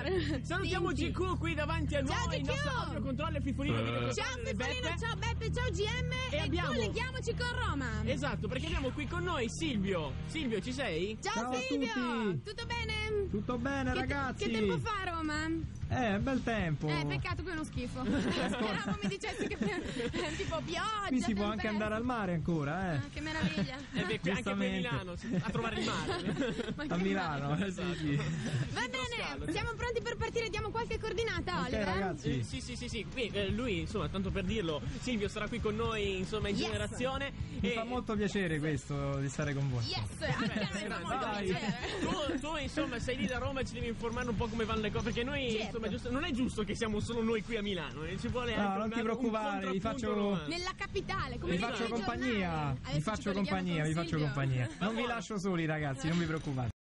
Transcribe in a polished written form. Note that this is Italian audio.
Salutiamo Senti. GQ qui davanti a Ciao, noi, il GQ. nostro audio controller Fiffolino. Ciao Fiffolino, ciao Beppe, ciao GM E abbiamo- colleghiamoci con Roma. Esatto, perché abbiamo qui con noi Silvio. Silvio, ci sei? Ciao, Ciao a Silvio, tutti. tutto bene? Tutto bene, ragazzi? Che tempo fa a Roma? Bel tempo. Peccato, qui è uno schifo. Speravo mi dicessi che tipo pioggia. Qui si può anche tempesta. andare al mare ancora, Ah, che meraviglia. Beh, anche qui a Giustamente. Milano, a trovare il mare. Ma A che Milano, male. sì. Va bene, siamo pronti per partire, diamo qualche coordinata, Ok, Oliver? ragazzi. Sì. Qui, lui, insomma, tanto per dirlo, Silvio sarà qui con noi, insomma, in Yes. generazione. Mi fa molto piacere questo di stare con voi. Yes, anche a me fa molto Vai. piacere. Tu, insomma, sei lì da Roma e ci devi informare un po' come vanno le cose. Perché noi, Certo. insomma, non è giusto che siamo solo noi qui a Milano. Ci vuole No, anche non ti preoccupare, vi faccio- Nella capitale, come Vi dicono faccio i compagnia, giornali. vi Adesso faccio ci colleghiamo compagnia, con vi faccio Silvio. compagnia. Non vi lascio soli, ragazzi, non vi preoccupate.